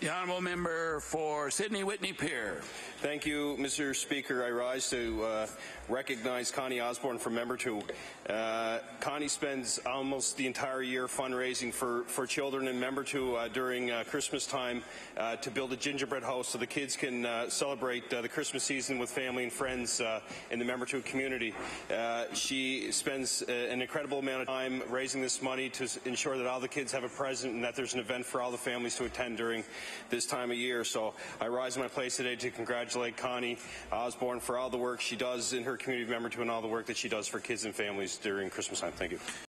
The honourable member for Sydney Whitney Pier. Thank you, Mr. Speaker. I rise to recognize Connie Osbourne from Membertou. Connie spends almost the entire year fundraising for children in Membertou during Christmas time to build a gingerbread house so the kids can celebrate the Christmas season with family and friends in the Membertou community. She spends an incredible amount of time raising this money to ensure that all the kids have a present and that there's an event for all the families to attend during this time of year. So I rise in my place today to congratulate Connie Osbourne for all the work she does in her community of Membertou and all the work that she does for kids and families during Christmas time. Thank you.